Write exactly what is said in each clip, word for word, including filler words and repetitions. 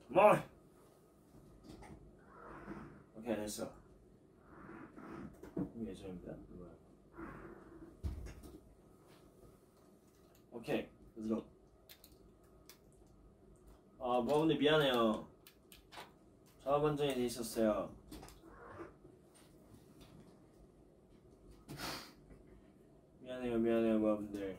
뭐 오케이 됐어. 예정입니다. 오케이 let's 아 모아분들 미안해요. 저와 반전이 돼 있었어요. 미안해요 미안해요 모아분들.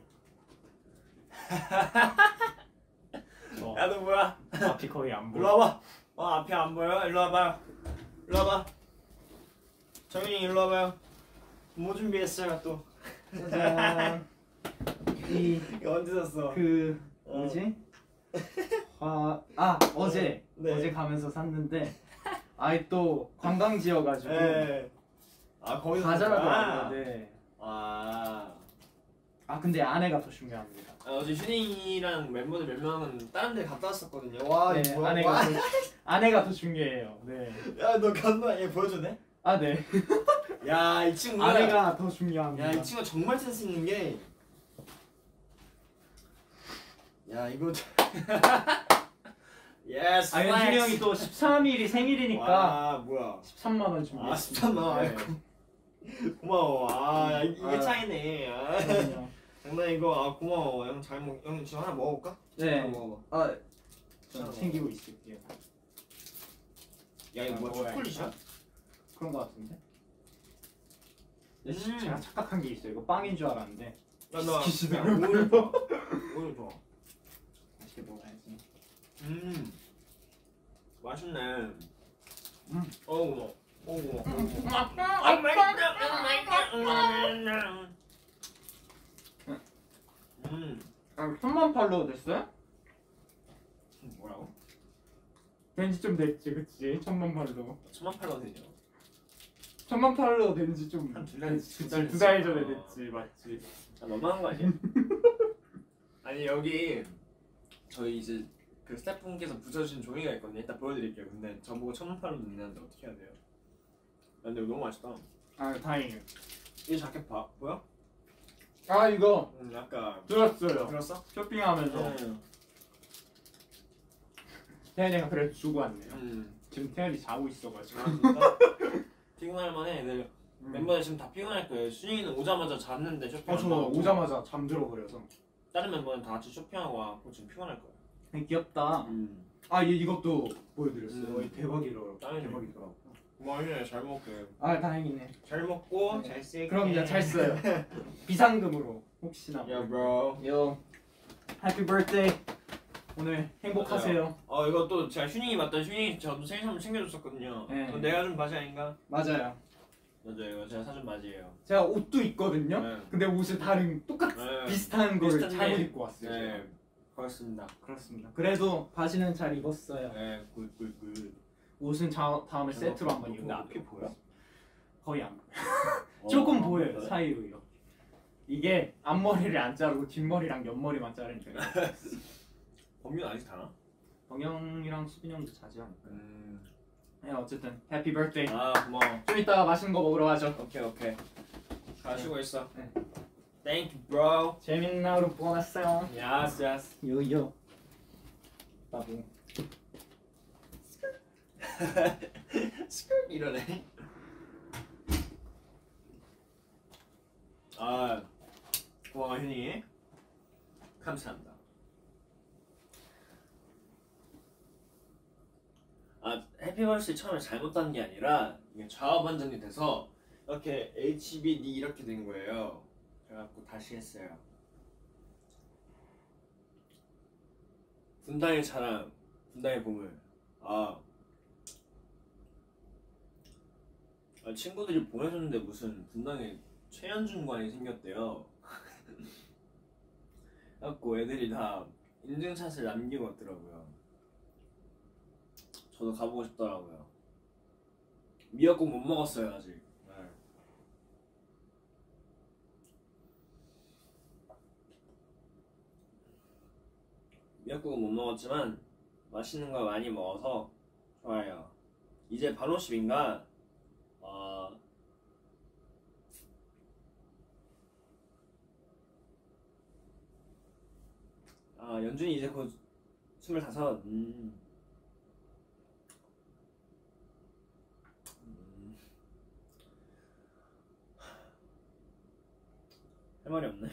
어. 야 너 뭐야? 앞이 거의 안 보여. 일로 와봐. 어 앞이 안 보여? 일로 와봐요. 일로 와봐. 정윤이 일로 와봐요. 뭐 준비했어요 또? 짜잔. 이 이거 언제 샀어? 그 뭐지? 아, 아 어제 네. 어제 가면서 샀는데 아이 또 관광지여가지고 네. 아 거기서 가자라더라고요. 네. 아. 아 근데 아내가 더 중요합니다. 아, 어제 휴닝이랑 멤버들 몇 명은 다른 데 갔다 왔었거든요. 와, 네, 이거 뭐야? 아내가 와. 더, 아내가 더 중요해요. 네. 야, 너 간다. 얘 보여줬네? 아 네. 야, 이 친구가 아내가 더 중요합니다. 야, 이 친구가 정말 센스 있는 게 야, 이거 예스. 아 현준이 형이 또 십삼 일이 생일이니까 와, 뭐야? 십삼만 원 준비했습니다. 아, 십삼만 원. 네. 고마워. 아, 야, 이게 아. 차이네. 아. 그럼요. 장난 이거 아 고마워. 형 잘 먹. 형 지금 하나 먹어볼까? 네. 하나 먹어봐. 아, 저 챙기고 있을게요. 야 이거 뭐야? 먹어야겠다. 초콜릿이야? 그런 거 같은데? 네, 음. 제가 착각한 게 있어요. 이거 빵인 줄 알았는데. 야, 나 비슷비슷해. 그냥 오일 좋아. 오일 좋아. 맛있게 먹어야지. 음. 맛있네. 음. 어우 고마워. 어우 고마워. 음. 아, 천만 팔로워 됐어요? 뭐라고? 된지 좀 됐지, 그치? 천만 팔로워. 천만 팔로워 되죠. 천만 팔로워 된지 좀 한두 달, 됐지. 두 달 두 달 됐어. 전에 됐지, 맞지? 아, 너무한 거 아니야? 아니 여기 저희 이제 그 스태프분께서 붙여주신 종이가 있거든요. 이따 보여드릴게요. 근데 저보고 천만 팔로워 넣는데 어떻게 해야 돼요? 야, 근데 이거 너무 맛있다. 아, 다행이에요. 이 자켓 봐, 보여? 아, 이거 음, 약간 들었어요. 들었어? 쇼핑하면서 음. 태연이가 그래도 주고 왔네요. 음. 지금 태연이 자고 있어가지고. 아, 진짜? 피곤할 만해. 애들 음. 멤버들 지금 다 피곤할 거예요. 순이는 오자마자 잤는데 쇼핑. 어, 저 오자마자 잠들어 버려서. 다른 멤버는 다 같이 쇼핑하고 와고 지금 피곤할 거야. 되게 귀엽다. 음. 아, 얘 이것도 보여드렸어요. 음. 어, 대박이더라고. 짱이네. 대박이더라고. 고마워요. 잘 먹게. 아, 다행이네. 잘 먹고 네. 잘 쓸게. 그럼 이제 잘 써요. 비상금으로 혹시나. 야, bro. 요. 해피 버스데이. 오늘 행복하세요. 어 이거 또 제가 휴닝이 맞다. 휴닝이 저도 생일 선물 챙겨줬었거든요. 네. 그건 내가 준 바지 아닌가? 맞아요. 맞아요. 이거 제가 사준 바지예요. 제가 옷도 있거든요. 네. 근데 옷을 다른 똑같 네. 비슷한 거를 비슷한데, 잘못 입고 왔어요. 네. 제가. 그렇습니다. 그렇습니다. 그래도 바지는 잘 입었어요. 네. 굿굿굿. 옷은 자, 다음에 세트로 한번 입고. 앞이 보여? 거의 안 보여. 조금 어, 보여요. 그래? 사이로 이렇게. 이게 앞머리를 안 자르고 뒷머리랑 옆머리만 자르니까. 범균 아직 자나? 정영이랑 수빈 형도 자지 않을까. 음. 네, 어쨌든 해피 버스데이. 아 고마워. 좀 이따가 맛있는 거 먹으러 가죠. 오케이 오케이. 잘 쉬고 있어. 네. Thank you, bro. 재밌는 하루 보냈어요. Yes, yes. 요요. 바보. 스크립 이러네. 아 고마워 현이. 감사합니다. 아 해피버스데이 처음에 잘못 단 게 아니라 이게 좌우 반전이 돼서 이렇게 에이치 비 디 이렇게 된 거예요. 그래갖고 다시 했어요. 분당의 자랑, 분당의 보물. 아, 아 친구들이 보내줬는데 무슨 분당에 최현준관이 생겼대요. 그래갖고 애들이 다 인증샷을 남기고 왔더라고요. 저도 가보고 싶더라고요. 미역국 못 먹었어요 아직. 네. 미역국은 못 먹었지만 맛있는 거 많이 먹어서 좋아요. 이제 바로 십인가? 어... 아 연준이 이제 곧 스물다섯. 음. 말이 없네.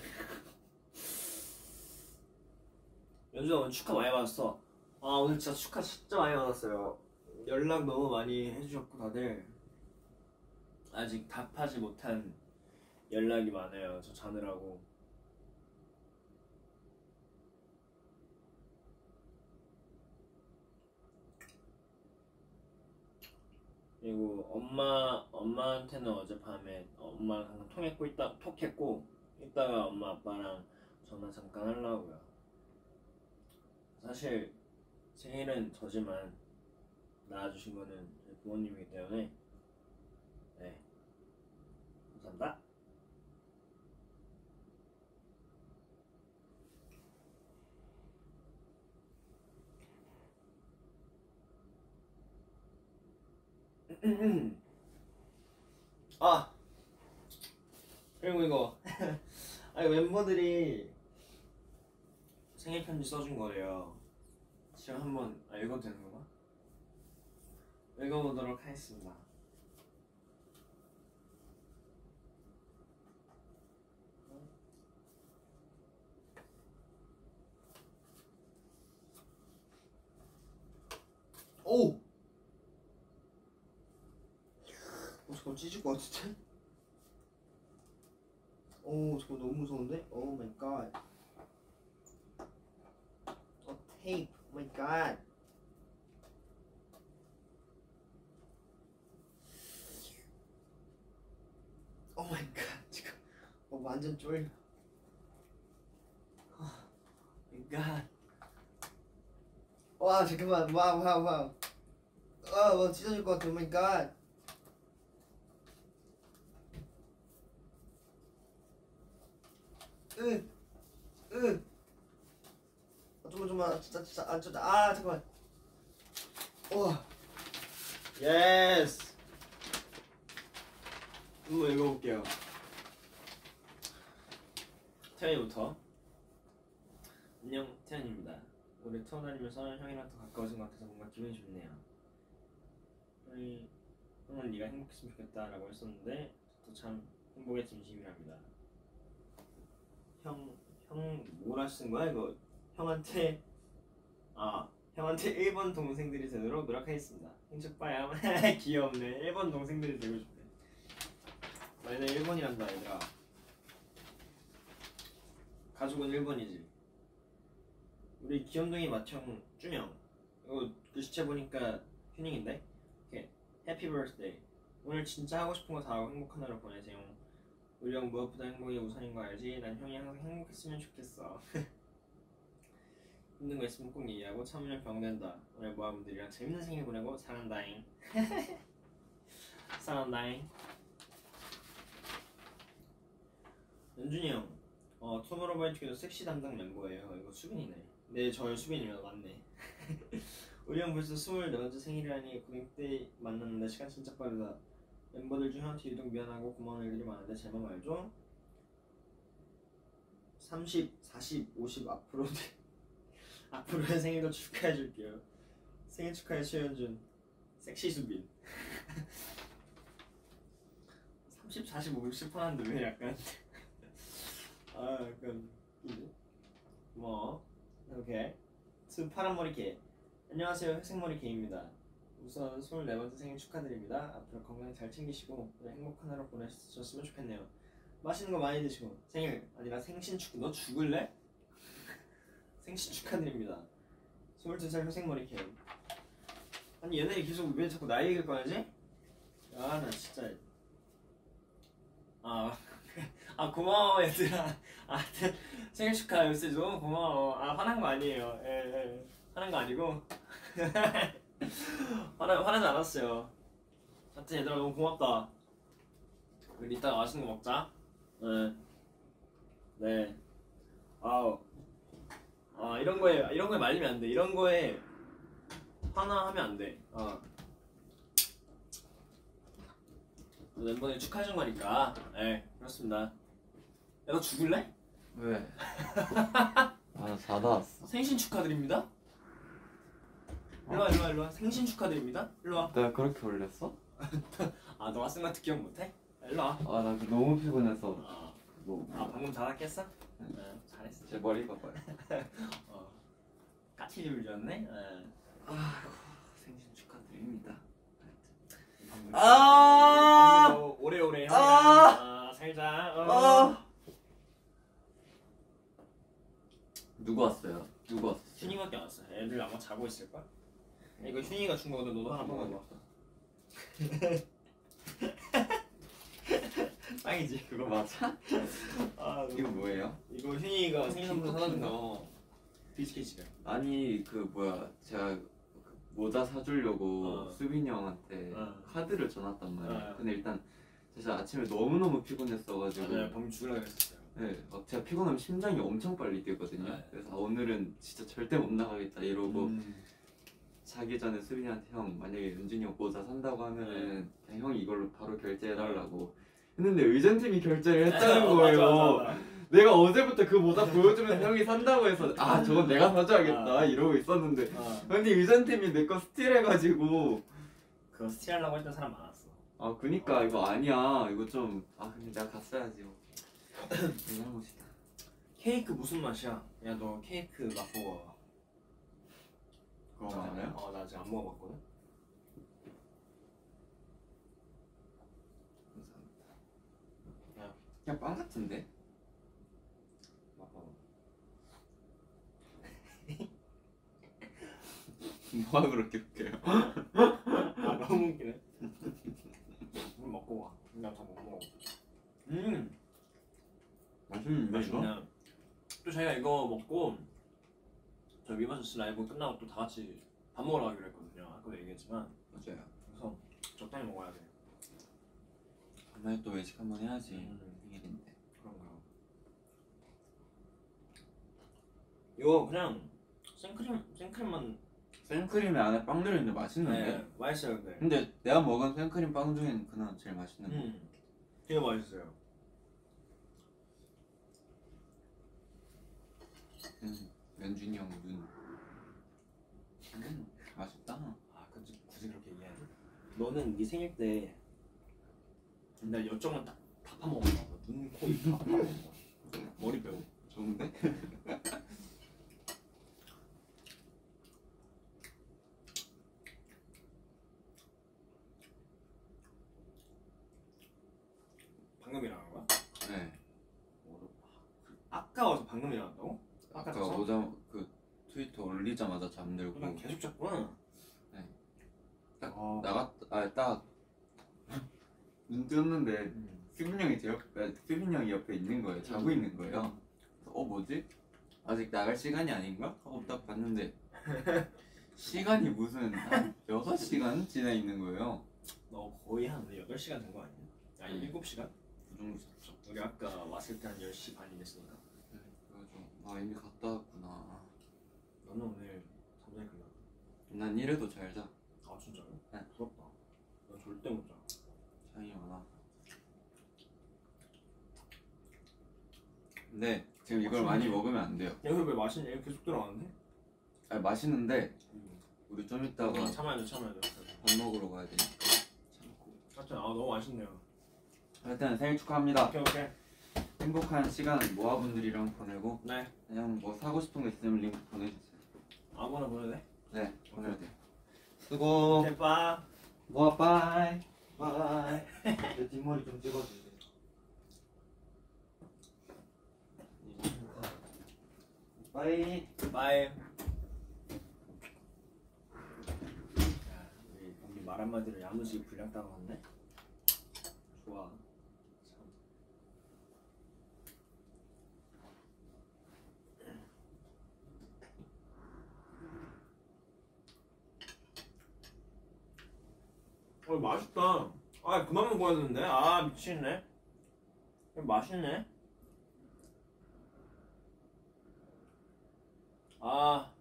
연준아 오늘 축하 많이 받았어. 아 오늘 진짜 축하 진짜 많이 받았어요. 연락 너무 많이 해주셨고 다들 아직 답하지 못한 연락이 많아요. 저 자느라고. 그리고 엄마 엄마한테는 어젯밤에 엄마랑 항상 통했고 있다 톡했고 이따가 엄마 아빠랑 전화 잠깐 하려고요. 사실 생일은 저지만 낳아주신 거는 저희 부모님이기 때문에 네 감사합니다. 아 그리고 이거 아니 멤버들이 생일 편지 써준 거래요. 지금 한번 아, 읽어도 되는 건가? 읽어보도록 하겠습니다. 오! 어, 저거 찢을 것 같은데? 오, 저거 너무 무서운데? 오 마이 갓. 어, 테이프. 오 마이 갓. 오 마이 갓. 지금 어, 완전 쫄려. 오 마이 갓. 와, 잠깐만. 와우, 와우, 와우. 아, 와, 찢어질 것 같아. 오 마이 갓. 으, 으. 아, 좀만, 좀만. 진짜, 진짜. 아, 진짜. 아, 잠깐만. 우와. 예스. 한번 읽어볼게요. 태연이부터. 안녕, 태연입니다. 올해 투어 다니면서 형이랑 더 가까워진 것 같아서 뭔가 기분이 좋네요. 형이, 형은 네가 행복했으면 좋겠다라고 했었는데 저도 참 행복의 진심이랍니다. 형, 형 뭐라 쓴 거야 이거? 형한테 아 형한테 일본 동생들이 되도록 노력하겠습니다. 행축바야. 귀엽네. 일본 동생들이 되고 싶대. 너희들 일본이란다 얘들아. 가족은 일본이지. 우리 귀염둥이 맏형 준영. 이거 글씨체 보니까 휴닝인데? 오케이. 해피 버스데이. 오늘 진짜 하고 싶은 거 다 하고 행복한 하루 보내세요. 우리 형 무엇보다 행복이 우선인 거 알지? 난 형이 항상 행복했으면 좋겠어. 힘든 거 있으면 꼭 얘기하고 참으면 병된다. 오늘 모아분들이랑 재밌는 생일 보내고 사랑한다잉. 사랑한다잉. 연준이 형, 어 투모로우바이투게더 섹시 담당 멤버예요. 이거 수빈이네. 네, 저 수빈이면 맞네. 우리 형 벌써 스물네 번째 생일이라니 고딩 때 만났는데 시간 진짜 빠르다. 멤버들 중 형한테 유독 미안하고 고마운 일들이 많은데 제 맘 알죠? 삼십, 사십, 오십 앞으로 앞으로의 생일도 축하해줄게요. 생일 축하해 최현준. 섹시 수빈. 삼십, 사십, 오십 하는데 왜 약간 아 약간 뭐 오케이. 수 파란머리 개. 안녕하세요, 회색머리 개입니다. 우선 스물네 번째 생일 축하드립니다. 앞으로 건강 잘 챙기시고 오늘 행복한 하루 보내셨으면 좋겠네요. 맛있는 거 많이 드시고 생일 아니라 생신 축 너 죽을래? 생신 축하드립니다. 스물두 살 회색머리 개. 아니 얘네들 계속 왜 자꾸 나이 얘기를 꺼내지? 아 나 진짜 아, 아 고마워 얘들아. 아 생일 축하 요새 너무 고마워. 아 화난 거 아니에요. 예, 예. 화난 거 아니고 화나, 화나지 않았어요. 하여튼 얘들아 너무 고맙다. 우리 이따가 맛있는 거 먹자. 네. 네. 아우. 아 이런 거에 이런 거에 말리면 안 돼. 이런 거에 화나하면 안 돼. 어. 멤버들 축하해준 거니까. 네 그렇습니다. 야 너 죽을래? 왜? 아, 나 자다 왔어. 생신 축하드립니다. 일로와 일로와 일로와. 생신 축하드립니다. 일로와. 내가 그렇게 올렸어? 아 너가 쓴 거 기억 못해? 일로와. 아, 나 너무 피곤해서. 아 뭐, 아 방금 자다 깼어? 응 잘했어. 제 머리 봐봐요. 어 까치 줄지었네. 응. 아이고, 생신 축하드립니다. 방금 아! 방금도 오래오래 형이랑 아! 아, 살자. 어. 아! 누구 왔어요? 누구 왔어? 휴닝밖에 안 왔어. 애들 아마 자고 있을 거야. 이거 휴닝이가 준 거거든. 너도 하나 먹어봐. 빵이지. 그거 맞아? 아 이거 뭐예요? 이거 휴닝이가 생일 선물 사준 핑크인가? 거 비스킷이래. 아니 그 뭐야 제가 그 모자 사주려고 어. 수빈이 형한테 어. 카드를 줘놨단 말이에요. 어. 근데 일단 제가 아침에 너무너무 피곤했어가지고 맞아요. 방금 죽으려고 했었어요. 네, 어, 제가 피곤하면 심장이 엄청 빨리 뛰거든요. 네. 그래서 아, 오늘은 진짜 절대 못 나가겠다 이러고 음. 자기 전에 수빈이한테 형 만약에 윤준이 형 모자 산다고 하면은 그냥 형이 이걸로 바로 결제해달라고 했는데 의전팀이 결제를 했다는 어, 거예요. 맞아, 맞아. 내가 어제부터 그 모자 보여주면서 형이 산다고 해서 아 저건 내가 사줘야겠다 아. 이러고 있었는데 어. 근데 의전팀이 내 거 스틸해가지고 그거 스틸하려고 했던 사람 많았어. 아 그니까 이거 아니야 이거 좀 아 근데 내가 갔어야지 뭐. 내 잘못이다. 케이크 무슨 맛이야? 야 너 케이크 맛보고 와봐. 그거 알아요? 어, 나 아직 안 먹어봤거든. 감사합니다. 야, 그냥 빵 같은데? 맛봐봐. 뭐가 그렇게 웃겨요? 아, 너무 웃기네. 물 먹고 와. 나 다 못 먹어. 음, 맛있는데 이거? 맛있네. 또 저희가 이거 먹고 저 위버스스 라이브 끝나고 또 다 같이 밥 먹으러 가기로 했거든요. 아까도 얘기했지만 맞아요. 그래서 적당히 먹어야 돼. 간만에 또 외식 한번 해야지. 음. 생일인데. 그런가. 이거 그냥 생크림 생크림만 생크림에 안에 빵 들어있는데 맛있는데? 네, 맛있어요 근데. 근데 내가 먹은 생크림 빵 중에는 그나마 제일 맛있는 거. 음, 되게 맛있어요. 음, 연준이 형 눈. 음, 맛있다. 아, 굳이 굳이 그렇게 얘기해야 돼? 너는 네 생일 때 나 여정은 다, 다 파먹었어. 눈, 코, 입 다 파먹었어. 머리 빼고. 좋은데? 방금 일어난 거야? 네. 아까워서 방금 일어났다고? 아까 잤어? 오자 그 트위터 올리자마자 잠들고 난 계속 잤구나. 딱 아. 나갔 아딱 눈 떴는데 음. 수빈 형이 제 옆에 수빈 형이 옆에 있는 거예요. 자고 음. 있는 거예요. 그래서 어 뭐지? 아직 나갈 시간이 아닌가? 하고 딱 봤는데 시간이 무슨 한 여섯 시간 지나 있는 거예요. 너 거의 한 여덟 시간 된 거 아니야? 아니 음. 일곱 시간? 그 정도 잤죠. 우리 아까 왔을 때 한 열 시 반이 됐으니까. 네, 그래가지고 아 이미 갔다 왔구나. 너는 오늘 잠잘 거야. 난 이래도 잘 자. 아 진짜요? 네. 부럽다. 난 절대 못 자. 창이 많아. 근데 지금 이걸 많이 먹으면 안 돼요. 야, 왜 맛있냐? 이거 계속 들어가는데? 아니 맛있는데 음. 우리 좀 이따가 참아야 돼, 참아야 돼. 밥 먹으러 가야 되니까 참고. 하여튼 아 너무 맛있네요. 하여튼 생일 축하합니다. 오케이 오케이. 행복한 시간 모아분들이랑 보내고 네. 그냥 뭐 사고 싶은 거 있으면 링크 보내주세요. 아무나 보내도 돼? 네 보내도 돼요. 수고. 오케이 빠. 모아 빠이. 빠이. 내 뒷머리 좀 찍어주세요. 빠이. 빠이. 야, 우리, 우리 말 한마디로 야무지게 분량 따라왔네. 좋아. 참. 어 맛있다. 아 그만 먹어야 되는데. 아 미치겠네. 맛있네. 아.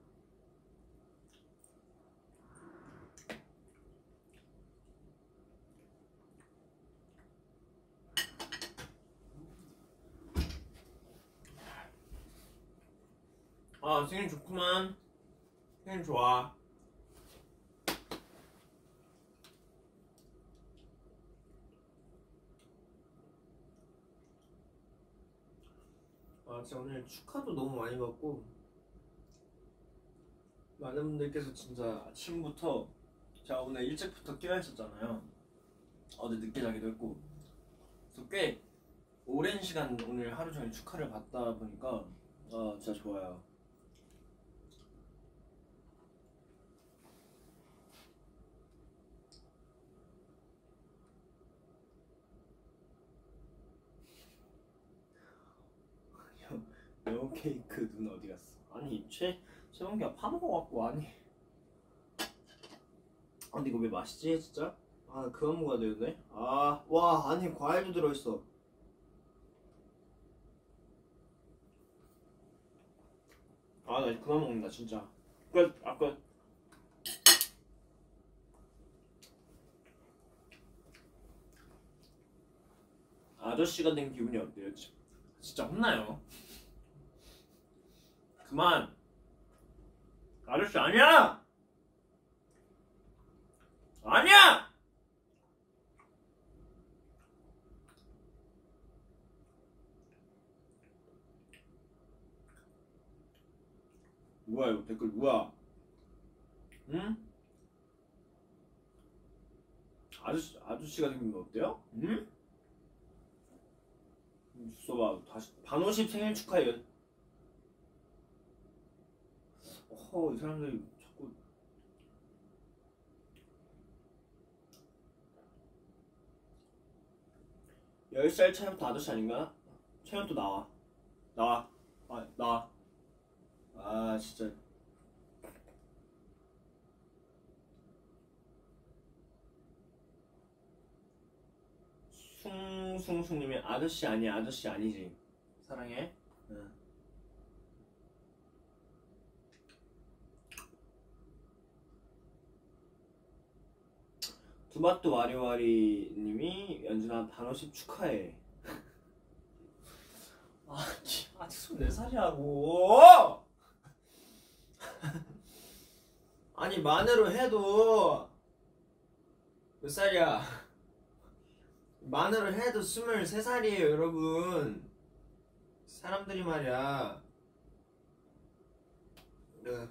아 생일 좋구만. 생일 좋아. 아 진짜 오늘 축하도 너무 많이 받고 많은 분들께서 진짜 아침부터 제가 오늘 일찍부터 깨어 있었잖아요. 어제 늦게 자기도 했고 그래서 꽤 오랜 시간 오늘 하루 종일 축하를 받다 보니까 아 진짜 좋아요. 여우 케이크 눈 어디 갔어? 아니 최 최범기가 파먹어갖고 아니. 아 근데 이거 왜 맛있지 진짜? 아 그만 먹어야 되는데. 아 와 안에 과일도 들어있어. 아 나 이제 그만 먹는다 진짜. 끝. 아 끝. 아저씨가 된 기분이 어때요? 진짜 혼나요. 그만. 아저씨 아니야. 아니야. 뭐야 이거 댓글 뭐야? 응? 아저씨 아저씨가 생긴 거 어때요? 응? 써봐 다시 반오십 생일 축하해. 어허 이 사람들이 자꾸 열 살 차이부터 아저씨 아닌가? 채연 또 나와 나와 아 나와 아 진짜 숭숭숭님이 아저씨 아니야 아저씨 아니지 사랑해. 응. 두바뚜 와리와리님이 연준아 반오십 축하해. 아 아직 스물네 살이라고. 아니 만으로 해도 몇 살이야? 만으로 해도 스물세 살이에요 여러분. 사람들이 말이야. 네.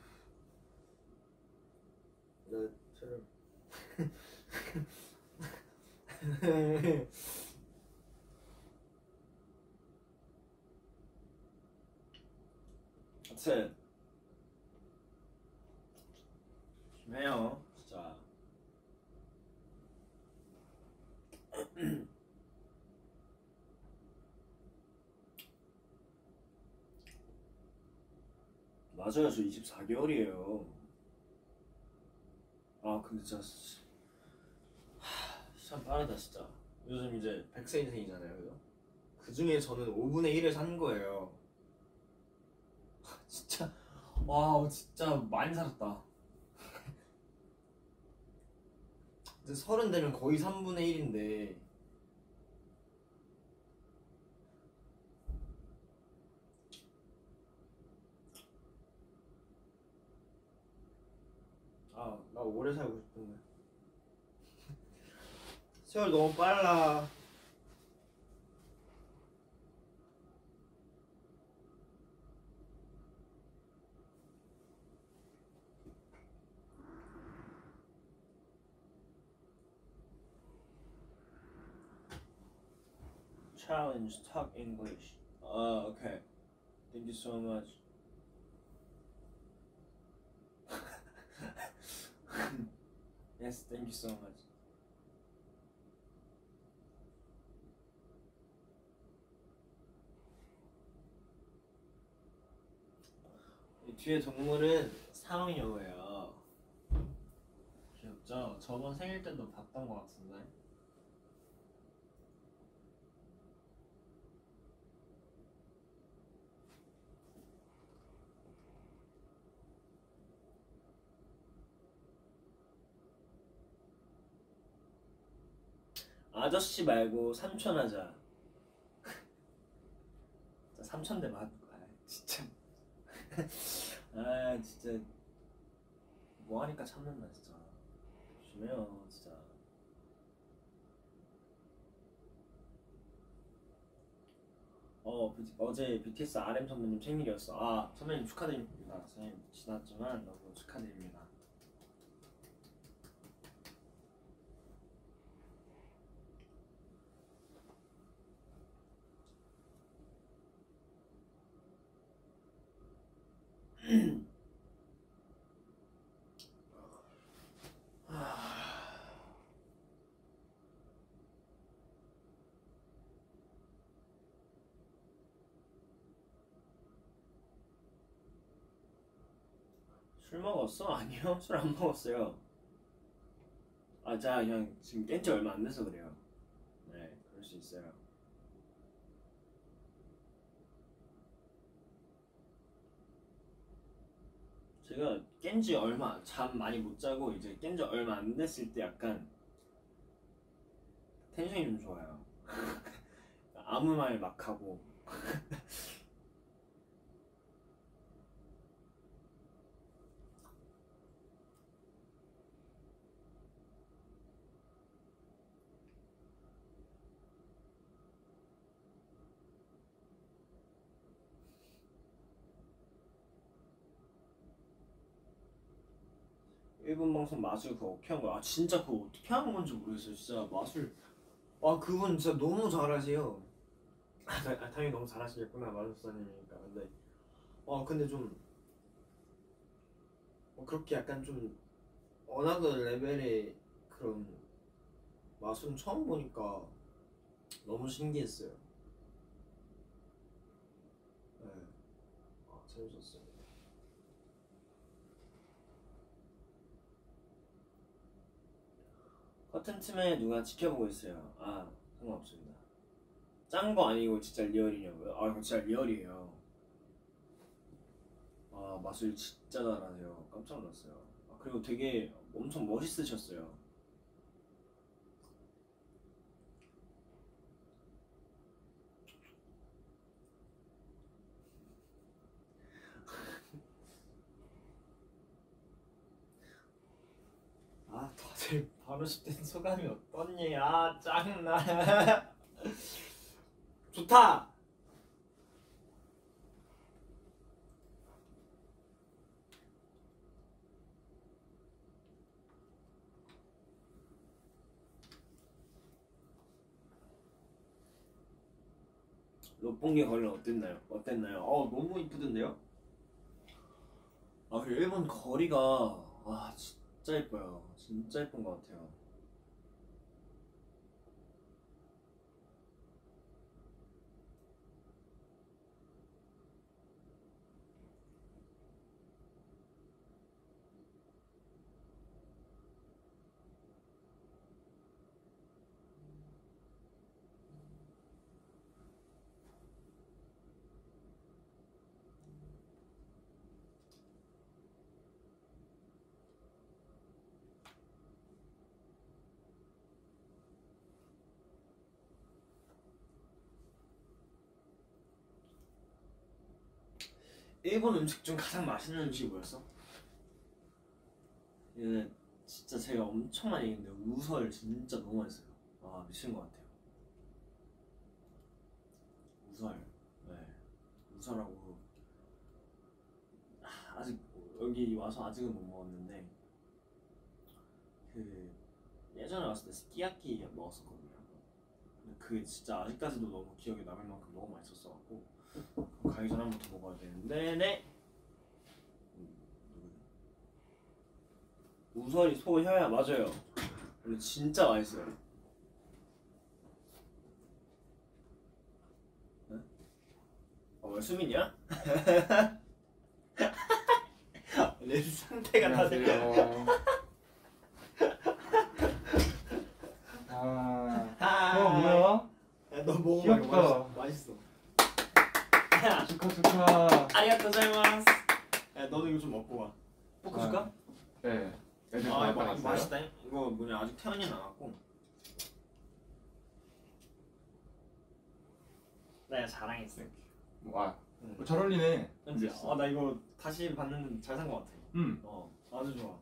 네, 저를 하여튼 조심해요 진짜. 맞아요 저 이십사 개월이에요. 아 근데 진짜 하, 참 빠르다 진짜. 요즘 이제 백 세 인생이잖아요 그죠? 그 중에 저는 오분의 일을 산 거예요. 진짜 와 진짜 많이 살았다. 이제 서른 되면 거의 삼분의 일인데 아 나 오래 살고 싶은데 세월 너무 빨라. Challenge talk English. 아 okay. Thank you so much. Yes, thank you so much. 이 뒤에 동물은 상어예요. 귀엽죠? 저번 생일 때도 봤던 것 같은데. 아저씨 말고 삼촌 하자. 삼촌 대 맞. 아 진짜. 아 진짜. 뭐 하니까 참는다 진짜. 조심해요 진짜. 어 비- 어제 비티에스 알엠 선배님 생일이었어. 아 선배님 축하드립니다. 선배님 지났지만 너무 축하드립니다. 술 먹었어? 아니요, 술 안 먹었어요. 아, 자 그냥 지금 깬 지 얼마 안 돼서 그래요. 네, 그럴 수 있어요. 제가 깬 지 얼마, 잠 많이 못 자고 이제 깬 지 얼마 안 됐을 때 약간 텐션이 좀 좋아요. 아무 말 막 하고. 일본 방송 마술 그거 어떻게 한 거야? 아 진짜 그거 어떻게 한 건지 모르겠어요. 진짜 마술. 아 그분 진짜 너무 잘하세요. 아, 다- 아, 당연히 너무 잘하시겠구나 마술사님이니까. 근데 어 근데 좀 어, 그렇게 약간 좀 어나더 레벨의 그런 마술은 처음 보니까 너무 신기했어요. 네. 아 재밌었어요. 같은 팀에 누가 지켜보고 있어요. 아 상관없습니다. 짠 거 아니고 진짜 리얼이냐고요? 아 이거 진짜 리얼이에요. 아 마술 진짜 잘하세요. 깜짝 놀랐어요. 아, 그리고 되게 엄청 멋있으셨어요. 아 다들 바로 십 대 소감이 어떻니? 아 짱나. 좋다. 롯봉기 거리는 어땠나요? 어땠나요? 어 너무 이쁘던데요? 아 그리고 일본 거리가 와 진짜 예뻐요. 진짜 예쁜 것 같아요. 일본 음식 중 가장 맛있는 음식이 뭐였어? 이거는 진짜 제가 엄청 많이 얘기했는데 우설 진짜 너무 맛있어요. 아 미친 것 같아요. 우설. 네. 우설하고 아, 아직 여기 와서 아직은 못 먹었는데 그 예전에 왔을 때 스키야키 먹었었거든요. 근데 그게 진짜 아직까지도 너무 기억에 남을 만큼 너무 맛있었어갖고 가기 전에 한 번 더 먹어야 되는데 네. 음, 누구지? 우설이 소혀야 맞아요. 근데 진짜 맛있어요. 네? 어, 왜 수민이야? 내 상태가 다들 아, 어 뭐야? 야, 너 먹어. 귀엽다. 맛있어. 축하 축하. 아리가또 고자이마스. 야, 너도 이거 좀 먹고 와. 볶아 줄까? 네. 애들 아, 다 이거 나갔어요? 맛있다. 이거 뭐냐 아직 태연이 나왔고. 나 이거 자랑했어. 와, 응. 어, 잘 어울리네. 그치? 아, 나 이거 다시 봤는데 잘 산 거 같아. 음. 어, 아주 좋아.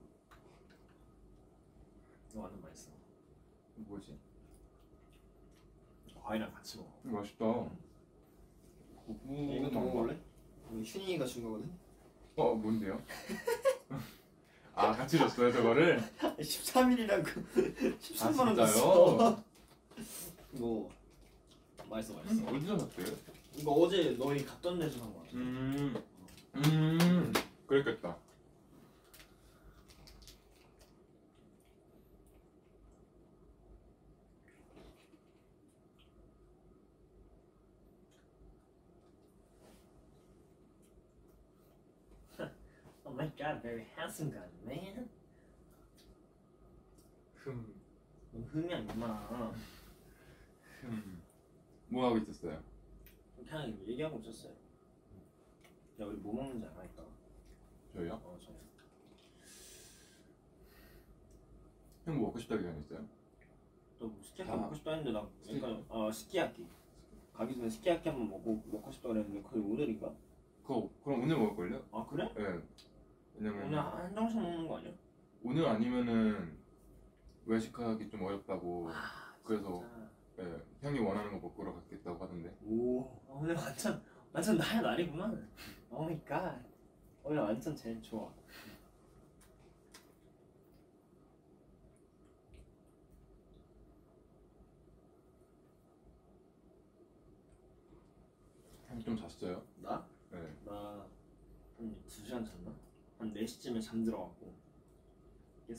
이거 완전 맛있어. 뭐지? 과일이랑 같이 먹어. 맛있다. 이거 더 먹을래? 우리 슈닝이가 준 거거든. 어 뭔데요? 아 같이 줬어요 저거를? 십삼 일이라고 아 십삼만 원 진짜요? 줬어. 이거 맛있어 맛있어. 음, 어디서 샀대요? 이거 어제 너희 갔던 데서 산 거 같아. 음, 음, 그랬겠다. Oh my god, very handsome guy, man. 흠, 너 흠이 아니구나. 흠. 뭐 하고 있었어요? 그냥 얘기하고 있었어요. 야 우리 뭐 먹는지 알아 이따. 저희요? 어 저희. 형 뭐 먹고 싶다고 얘기했어요? 너뭐 스키야키 아. 먹고 싶다 했는데 나 약간 아 스키야키. 가기 전에 스키야키 한번 먹고 먹고 싶다 그랬는데 거의 오늘인가? 그거 그럼 오늘 먹을걸요? 아 그래? 네. 왜냐면 오늘 한정식 먹는 거 아니야? 오늘 아니면은 외식하기 좀 어렵다고. 아, 그래서 진짜. 예, 형이 원하는 거 먹으러 갔겠다고 하던데. 오 아, 오늘 완전 완전 나의 날이구나. 오 마이 갓. 오늘 완전 제일 좋아. 형 좀 잤어요? 나? 네. 나 한 두 시간 잤나? 한 네 시쯤에 잠들어갖고 깼어.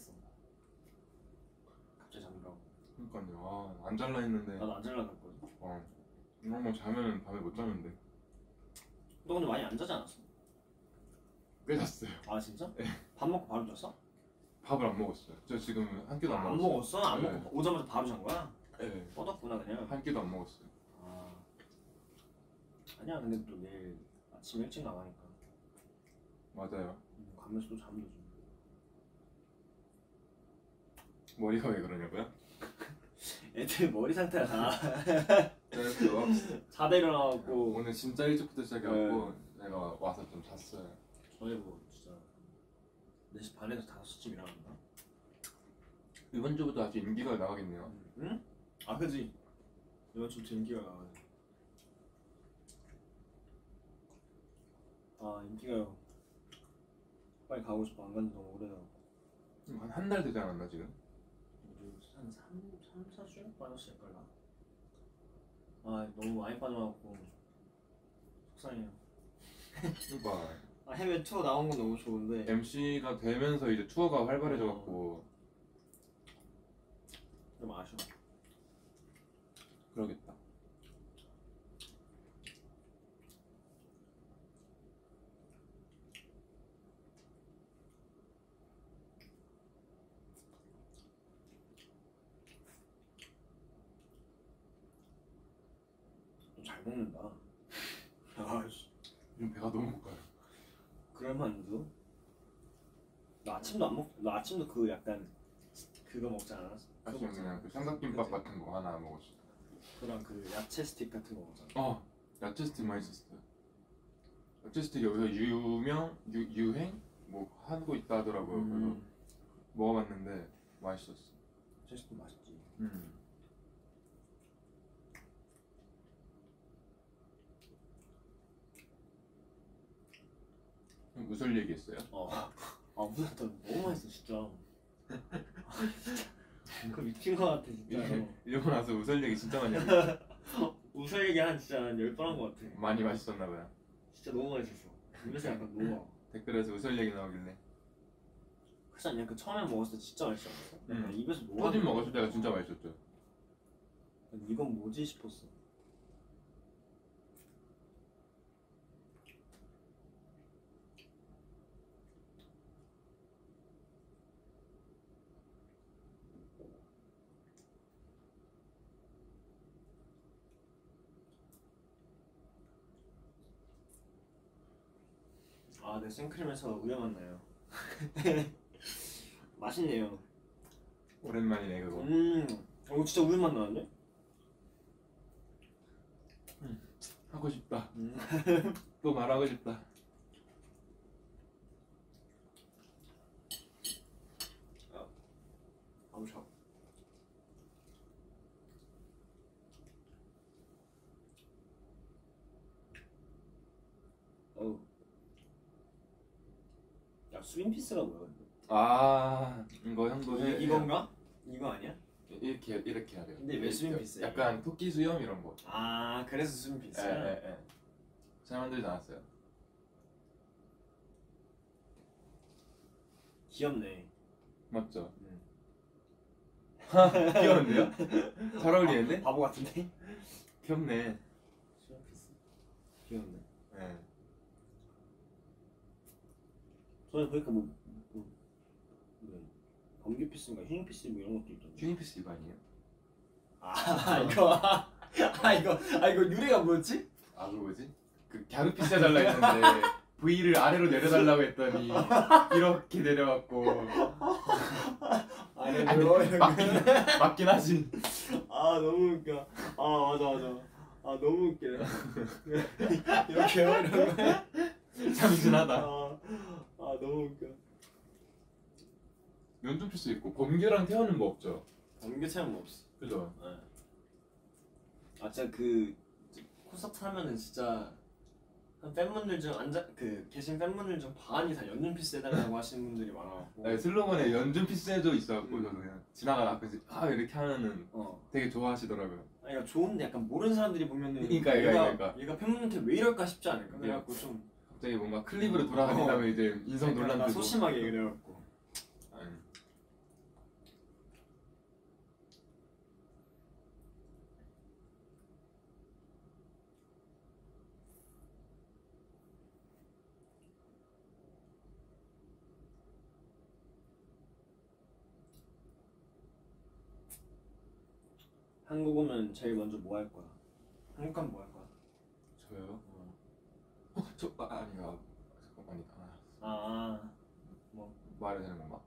갑자기 잠들어갖고 그러니까요. 아, 안 잘라 했는데. 나도 안 잘라 갔거든. 어. 이런 거 자면은 밤에 못 자는데. 너 근데 많이 안 자지 않았어? 꽤 잤어요. 아 진짜? 네. 밥 먹고 바로 잤어? 밥을 안 먹었어요. 저 지금 한 끼도 안 안 먹었어요. 먹었어? 안 네. 먹고 오자마자 바로 잔 거야? 네. 뻗었구나 그냥. 한 끼도 안 먹었어요. 아 아니야 근데 또 내일 아침 일찍 나가니까 맞아요. 음, 가면서 또 잠도 좀. 머리가 왜 그러냐고요? 애들 머리 상태가 다 그래서 자다 일어나갖고 오늘 진짜 일찍부터 시작해갖고 내가 와서 좀 잤어요. 저희 뭐 진짜 네 시 반에서 다섯 시쯤 일어났나? 이번 주부터 아주 인기가 나가겠네요. 응? 아 그지 이번 주부터 인기가 나가네. 아 인기가요. 빨리 가고 싶어. 안 간지 너무 오래돼갖고 한 한 달 되지 않았나 지금? 한 삼, 삼, 사 주 빠졌을걸나? 아 너무 많이 빠져갖고 속상해요. 그러니까 아 해외 투어 나온 건 너무 좋은데 엠씨가 되면서 이제 투어가 활발해져갖고 좀 아쉬워. 그러겠다. 좀 잘 먹는다. 아씨 요즘 배가 너무 고파요. 그럴만도. 나 아침도 안 먹. 나 아침도 그 약간 그거 먹지 않았어? 그거 사실 먹잖아. 그냥 그 삼각김밥 그치? 같은 거 하나 먹었어. 그랑 그 야채 스틱 같은 거 먹잖아. 어, 야채 스틱 맛있었어요. 야채 스틱 여기서 유명, 유, 유행 뭐 하고 있다 하더라고요. 그래서 음, 먹어봤는데 맛있었어. 야채 스틱 맛있지. 음. 형 무슨 얘기했어요? 어. 아 무슨 너무 맛있어 진짜. 그거 미친 거 같아 진짜. 이러고 나서 우설 얘기 진짜 많이 하고 웃을 얘기 한 진짜 한 열 번 한 거 같아. 많이 맛있었나 봐요. 진짜 너무 맛있었어. 입에서 약간 녹아. 댓글에서 우설 얘기 나오길래 그래서 아니야 그 처음에 먹었을 때 진짜 맛있지 않았어? 음. 약간 입에서 녹아. 터진 먹었을 때가 진짜 맛있었죠. 이건 뭐지 싶었어. 아, 네 생크림에서 우유 맛나요. 맛있네요. 오랜만이네 그거. 음, 어 진짜 우유 맛 나는데? 하고 싶다. 음. 또 말하고 싶다. 엄청. 야 스윙 피스가 뭐야? 근데? 아 이거 형도 해. 이, 이건가? 이거 아니야? 이렇게 이렇게 해야 돼요. 근데 왜 스윙 피스예요? 약간 토끼 수염 이런 거. 아 그래서 스윙 피스야? 예예예. 잘 만들지 않았어요? 귀엽네. 맞죠? 음. 귀여운데요? 잘 어울리는데? 바보 같은데? 귀엽네. 스윙 피스 귀엽네. 예. 저는 그러니까 뭐, 뭐, 뭐 검기 피스인가 휴닝 피스 뭐 이런 것도 있던데. 휴닝 피스 이거 아니에요? 아 이거 아 이거 아 이거 유래가 뭐였지? 아 그거 뭐지? 그 갸루 피스 해달라 했는데 V를 아래로 내려달라고 했더니 이렇게 내려왔고 아니 아니, 뭐 이런 맞긴, 맞긴 하지. 아 너무 웃겨. 아 맞아 맞아. 아 너무 웃기네. 이렇게 이런 거. 참신하다. 아, 아 너무 웃겨. 연준 피스 있고 범규랑 태연은 뭐 없죠? 범규 체험 없어. 그죠? 네. 아 진짜 그 콘서트 하면은 진짜 한 팬분들 중 앉아 그 계신 팬분들 중 반이 다 연준 피스 해달라고 하시는 분들이 많아갖고. 네, 슬로건에 연준 피스 해줘 있어갖고 음. 저도 그냥 지나가다 가끔씩 아 이렇게 하면은 어. 되게 좋아하시더라고요. 아니 그러니까 좋은데 약간 모르는 사람들이 보면은 그러니까, 얘가 그러니까, 그러니까. 얘가 팬분한테 왜 이럴까 싶지 않을까? 그래갖고 좀 갑자기 뭔가 클립으로 돌아다니다면 이제 인성 약간 나 논란도 소심하게 그래갖고. 아니. 한국 오면 제일 먼저 뭐 할 거야? 한국 가면 뭐 할 거야? 저요? 어, 저 아, 아니야 잠깐만 아, 아, 말해야 되는 건가?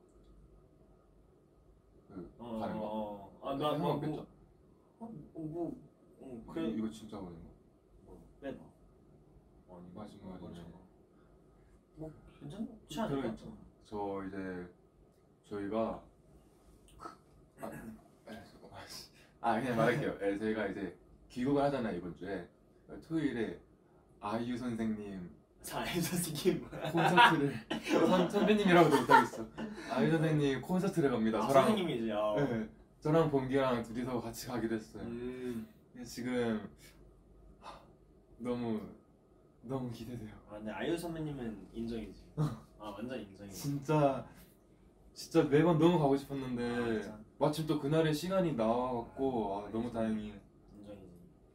그 어, 가는 거? 어, 어. 아, 나 형은 뭐, 없겠죠? 뭐, 어, 뭐, 어, 이- 그래, 이거 진짜 가는 거? 뭐, 빼봐. 아니 마지막이네. 뭐, 괜찮지 않을까? 들어있죠. 저 이제 저희가 아, 에, 잠깐만. 아 그냥 말할게요. 예, 저희가 이제 귀국을 하잖아요 이번 주에. 토요일에 아이유 선생님 사회 선생님 뭐야? 콘서트를 선, 선배님이라고도 못하겠어. 아이유 선생님 콘서트를 갑니다. 아, 저랑 선생님이지, 아. 네, 저랑 범기랑 둘이서 같이 가기로 했어요. 음, 근데 지금 하, 너무 너무 기대돼요. 아, 근데 아이유 선배님은 인정이지. 아, 완전 인정이지. 진짜 진짜 매번 너무 가고 싶었는데 진짜. 마침 또 그날에 시간이 나와갖고 아, 너무 다행히. 인정이지.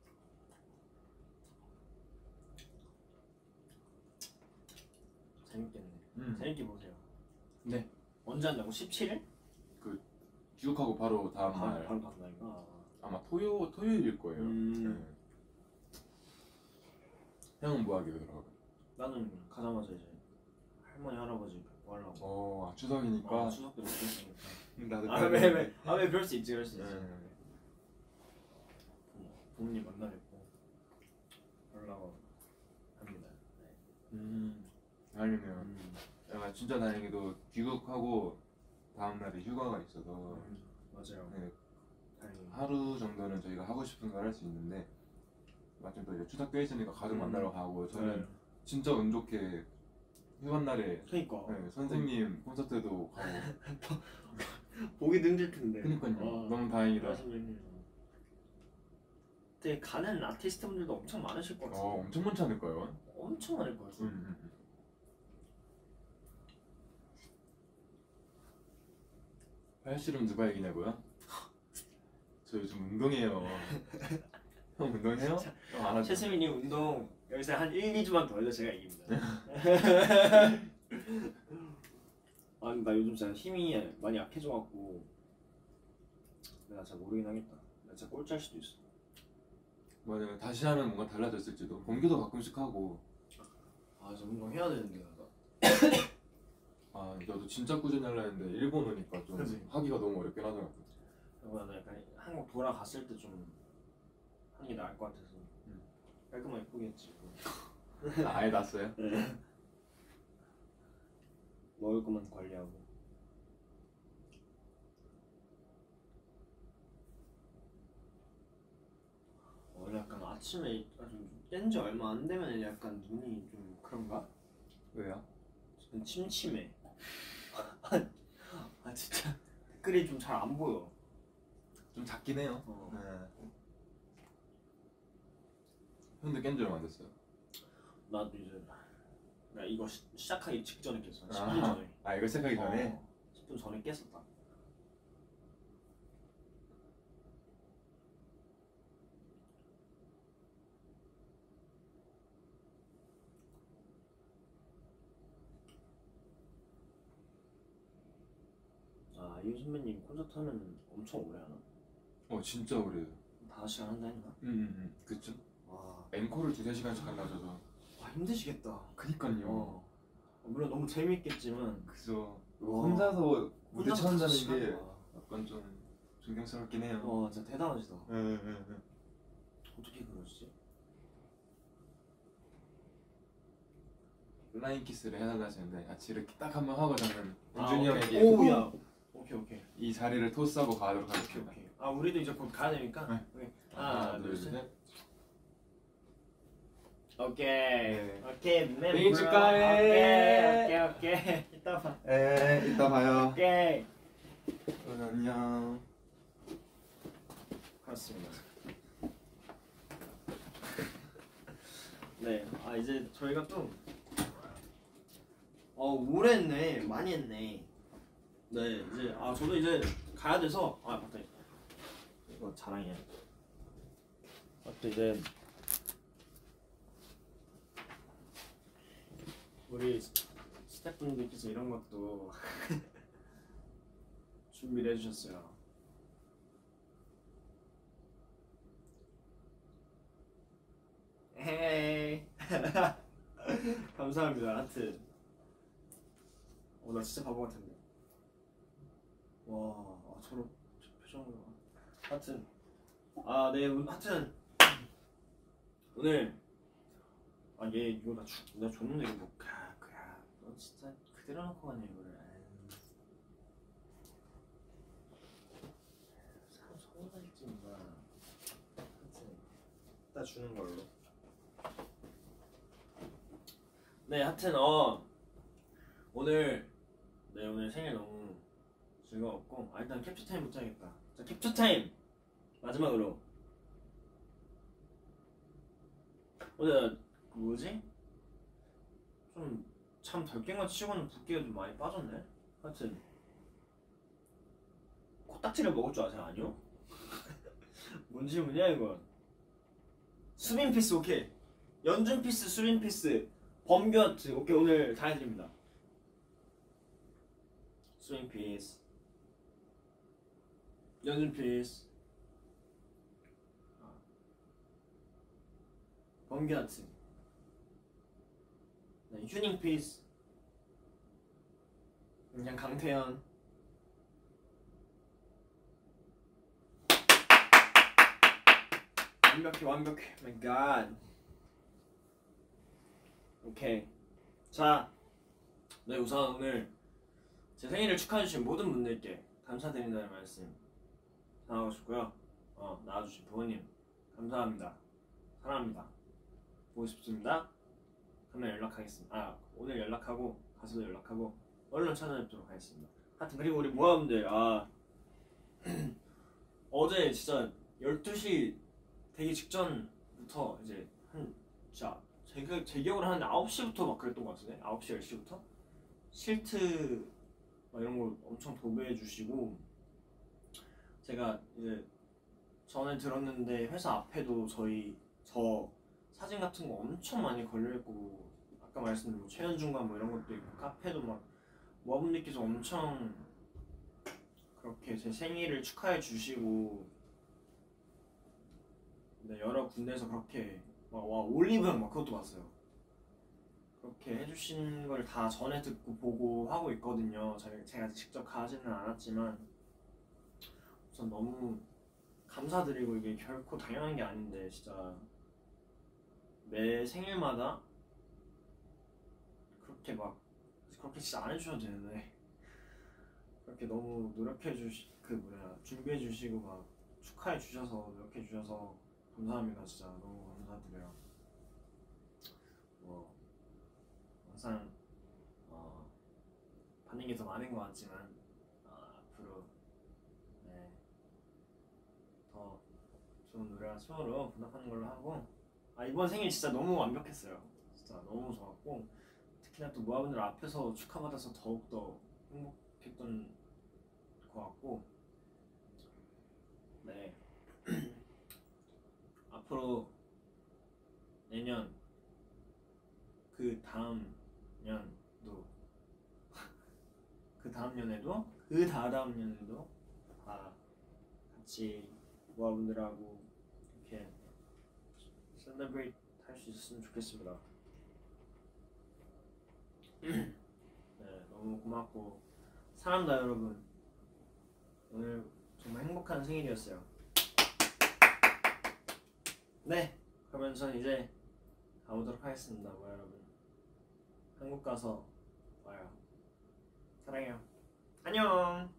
재밌겠네. 음. 재밌게 보세요. 네. 언제 한다고? 십칠 일? 귀국하고 바로 다음 바로, 날 바로 간다니까. 아마 토요 토요일일 거예요. 음. 네. 형은 뭐 하기로 그러고? 나는 가자마자 이제 할머니 할아버지 뵙고 하려고. 어 아, 추석이니까. 어, 추석 때 뵙고 있으니까. 나도 아 왜 왜? 아 왜 그럴 수 있지 그럴 수 있지. 네. 부모, 부모님 만나 뵙고 하려고 합니다. 네. 음 다행이네요. 음. 야, 진짜 다행히도 귀국하고 다음 날에 휴가가 있어서 음, 맞아요. 네, 다행히. 하루 정도는 저희가 하고 싶은 걸 할 수 있는데 마침 또 이제 추석도 있으니까 가족 음. 만나러 가고 저는 네. 진짜 운 좋게 휴가 날에 그니까 네, 선생님 콘서트도 가고 보기도 힘들 텐데. 그니까요. 어, 너무 다행이다. 선생님. 근데 가는 아티스트 분들도 엄청 많으실 것 같아요. 어 엄청 많지 않을까요? 엄청 많을 것 같아요. 음, 음, 음. 팔씨름 누가 이기냐고요? 저 요즘 운동해요. 형 운동해요? 형 안 하죠? 최수민이 운동 여기서 한 일, 이 주만 더 해도 제가 이깁니다. 아니 나 요즘 진짜 힘이 많이 약해져갖고 내가 잘 모르긴 하겠다. 나 진짜 꼴찌할 수도 있어. 맞아요. 다시 하면 뭔가 달라졌을지도. 범규도 가끔씩 하고. 아 저 운동 해야 되는데 나. 아 나도 진짜 꾸준히 하려 했는데 일본 오니까 좀 그치. 하기가 너무 어렵긴 하더라고. 그리고 나는 약간 한국 돌아갔을 때 좀 하는 게 나을 것 같아서 음. 깔끔하게 포기했지. 아, 아예 났어요? 네. 먹을 것만 관리하고. 원래 약간 아침에 깬 지 얼마 안 되면 약간 눈이 좀 그런가? 왜요? 좀 침침해. 아 진짜 댓글이 좀 잘 안 보여. 좀 작긴 해요. 어. 네. 형도 깬 지 얼마 안 됐어요? 나도 이제 나 이거 시, 시작하기 직전에 깼어. 십 분 아, 전에. 아 이거 시작하기 전에? 어, 십 분 전에 깼었다. 아 이효 선배님 콘서트 하면 엄청 오래 하나? 어 진짜 오래요. 다섯 시간 한다 했나? 응응응 그쵸? 와, 앵콜을 두세 시간씩 한다셔서. 와 힘드시겠다. 그니까요. 어. 물론 너무 재밌겠지만 그죠. 와. 혼자서 무대 혼자서 찾는다는 다섯 게 시간? 와. 약간 좀 존경스럽긴 해요. 와 진짜 대단하시다. 응응응. 어떻게 그러시지? 플라잉 키스를 해달라 하시는데 같이 이렇게 딱 한 번 하고 저는 아, 준이 오케이. 형에게 오우야. 오케이 오케이. 이 자리를 토스하고 가도록 오케이 하겠습니다. 오케이. 아 우리도 이제 곧 가야 되니까. 네. 오케이. 하나, 하나 둘, 둘 셋. 셋. 오케이. 네. 오케이. 맨 생일 브로. 축하해. 오케이 오케이 오케이. 이따 봐. 에 이따 봐요. 오케이. 응, 안녕. 그렇습니다. 네. 아 이제 저희가 또 어 오래 했네. 많이 했네. 네 이제 아 저도 이제 가야 돼서 아 맞다 이거 자랑이야. 아, 또 이제 우리 스태프분들께서 이런 것도 준비를 해주셨어요. 헤이 감사합니다. 하여튼 어 나 진짜 바보 같은데. 와 아, 저런 저 표정으로 하여튼 아 네 하여튼 오늘 아 얘 이거 나, 주, 나 줬는데 이거 뭐 아, 그야 너 진짜 그대로 놓고 가네 이거를. 아유. 사람 서운하겠지 뭔가. 하여튼 이따 주는 걸로. 네 하여튼 어 오늘 네 오늘 생일 너무 즐거웠고 아 일단 캡처 타임부터 해야겠다. 자 캡처 타임 마지막으로 오늘 그 뭐지 좀 참 덜 깬 것 치고는 붓기가 좀 많이 빠졌네. 하여튼 코딱지를 먹을 줄 아세요? 아니요? 뭔 질문이야 이건. 수빈 피스 오케이. 연준 피스 수빈 피스 범규 하트 오케이 오늘 다 해드립니다. 수빈 피스 연준 피스 범규 하트 네, 휴닝 피스 그냥 강태현 완벽해 완벽해 마이 갓. 오케이 자 네 우선 오늘 제 생일을 축하해주신 모든 분들께 감사드린다는 말씀 전하고 싶고요. 어 나와주신 부모님 감사합니다. 사랑합니다. 보고 싶습니다. 그러면 연락하겠습니다. 아 오늘 연락하고 가서도 연락하고 얼른 찾아뵙도록 하겠습니다. 하여튼 그리고 우리 모아분들 아 어제 진짜 열두 시 되기 직전부터 이제 한 진짜 제, 기- 제 기억으로 한 아홉 시부터 막 그랬던 것 같은데 아홉 시 열 시부터 실트 막 이런 거 엄청 도배해 주시고 제가 이제 전에 들었는데 회사 앞에도 저희 저 사진 같은 거 엄청 많이 걸려 있고 아까 말씀드린 뭐 최현중관 뭐 이런 것도 있고 카페도 막 모아분들께서 엄청 그렇게 제 생일을 축하해 주시고 네, 여러 군데에서 그렇게 막, 와 올리브영 막 그것도 봤어요. 그렇게 해주신 걸 다 전에 듣고 보고 하고 있거든요. 제가, 제가 직접 가지는 않았지만 우선 너무 감사드리고 이게 결코 당연한 게 아닌데 진짜 매 생일마다 그렇게 막 그렇게 진짜 안 해주셔도 되는데 그렇게 너무 노력해 주시 그 뭐냐 준비해 주시고 막 축하해 주셔서 노력해 주셔서 감사합니다. 진짜 너무 감사드려요. 뭐 항상 어, 반응이 더 많은 것 같지만 어, 앞으로 네, 더 좋은 노래 가수로 보답하는 걸로 하고 아 이번 생일 진짜 너무 완벽했어요. 진짜 너무 좋았고 특히나 또 모아분들 앞에서 축하받아서 더욱더 행복했던 것 같고 네 앞으로 내년 그 다음 년도 그 다음 년에도 그 다다음 년에도 다 같이 모아분들하고 이렇게 셀러브레이트 할 수 있었으면 좋겠습니다. 네, 너무 고맙고 사랑합니다 여러분. 오늘 정말 행복한 생일이었어요. 네, 그러면 전 이제 가보도록 하겠습니다. 뭐 여러분 한국 가서 봐요. 사랑해요. 안녕.